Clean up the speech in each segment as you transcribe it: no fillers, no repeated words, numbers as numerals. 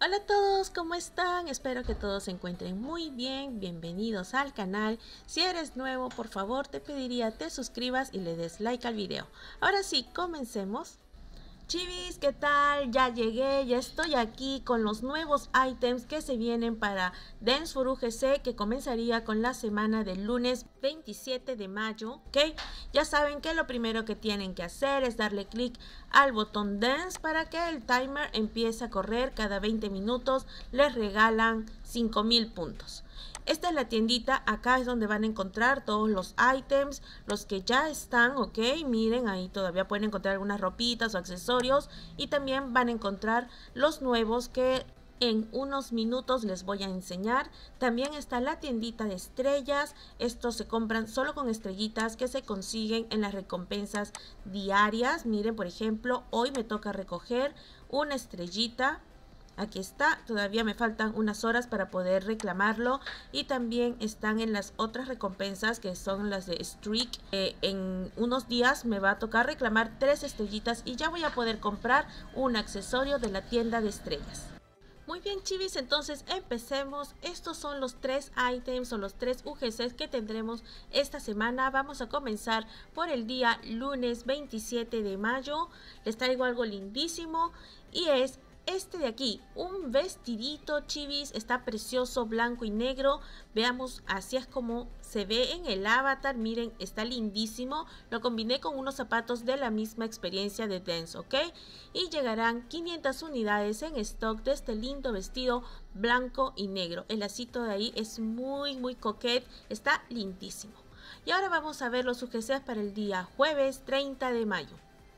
Hola a todos, ¿cómo están? Espero que todos se encuentren muy bien. Bienvenidos al canal. Si eres nuevo, por favor, te pediría te suscribas y le des like al video. Ahora sí, comencemos. Chivis, ¿qué tal? Ya llegué, ya estoy aquí con los nuevos items que se vienen para Dance for UGC, que comenzaría con la semana del lunes 27 de mayo, ¿ok? Ya saben que lo primero que tienen que hacer es darle clic al botón Dance para que el timer empiece a correr. Cada 20 minutos les regalan 5000 puntos. Esta es la tiendita, acá es donde van a encontrar todos los items, los que ya están, ok, miren, ahí todavía pueden encontrar algunas ropitas o accesorios y también van a encontrar los nuevos que en unos minutos les voy a enseñar. También está la tiendita de estrellas, estos se compran solo con estrellitas que se consiguen en las recompensas diarias. Miren, por ejemplo, hoy me toca recoger una estrellita. Aquí está, todavía me faltan unas horas para poder reclamarlo y también están en las otras recompensas que son las de Streak. En unos días me va a tocar reclamar 3 estrellitas y ya voy a poder comprar un accesorio de la tienda de estrellas. Muy bien, chivis, entonces empecemos. Estos son los 3 items o los 3 UGCs que tendremos esta semana. Vamos a comenzar por el día lunes 27 de mayo. Les traigo algo lindísimo y es este de aquí, un vestidito, chivis, está precioso, blanco y negro. Veamos, así es como se ve en el avatar. Miren, está lindísimo. Lo combiné con unos zapatos de la misma experiencia de Dance, ¿ok? Y llegarán 500 unidades en stock de este lindo vestido blanco y negro. El lacito de ahí es muy coquete, está lindísimo. Y ahora vamos a ver los UGCs para el día jueves 30 de mayo.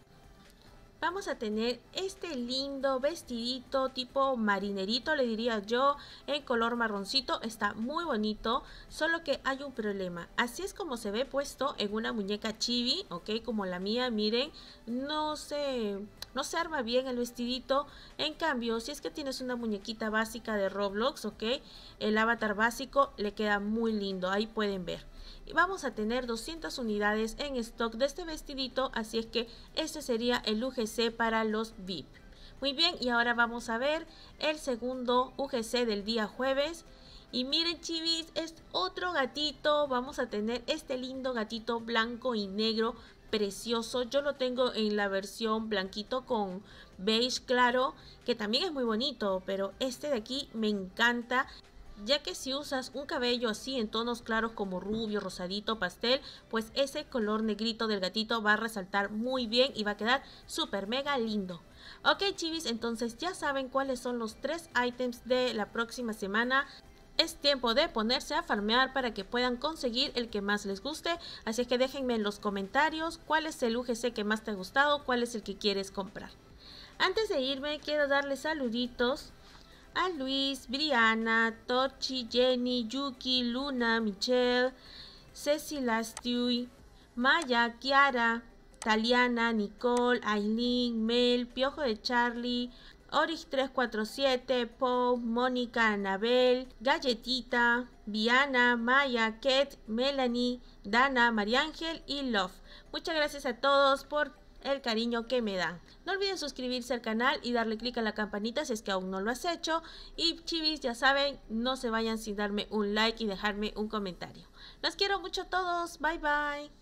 Vamos a tener este lindo vestidito tipo marinerito, le diría yo, en color marroncito. Está muy bonito, solo que hay un problema. Así es como se ve puesto en una muñeca chibi, ok, como la mía. Miren, no se arma bien el vestidito. En cambio, si es que tienes una muñequita básica de Roblox, ok, el avatar básico le queda muy lindo, ahí pueden ver. Y vamos a tener 200 unidades en stock de este vestidito, así es que este sería el UGC para los VIP. Muy bien, y ahora vamos a ver el segundo UGC del día jueves. Y miren, chivis, es otro gatito. Vamos a tener este lindo gatito blanco y negro precioso. Yo lo tengo en la versión blanquito con beige claro, que también es muy bonito, pero este de aquí me encanta, ya que si usas un cabello así en tonos claros como rubio, rosadito, pastel, pues ese color negrito del gatito va a resaltar muy bien y va a quedar súper mega lindo. Ok, chivis, entonces ya saben cuáles son los 3 items de la próxima semana. Es tiempo de ponerse a farmear para que puedan conseguir el que más les guste. Así que déjenme en los comentarios cuál es el UGC que más te ha gustado, cuál es el que quieres comprar. Antes de irme, quiero darle saluditos a Luis, Briana, Tochi, Jenny, Yuki, Luna, Michelle, Cecilia Stewie, Maya, Kiara, Taliana, Nicole, Aileen, Mel, Piojo de Charlie, Orix347, Pau, Mónica, Anabel, Galletita, Viana, Maya, Ket, Melanie, Dana, María Ángel y Love. Muchas gracias a todos por el cariño que me dan. No olviden suscribirse al canal y darle clic a la campanita si es que aún no lo has hecho. Y chivis, ya saben, no se vayan sin darme un like y dejarme un comentario. Los quiero mucho a todos. Bye bye.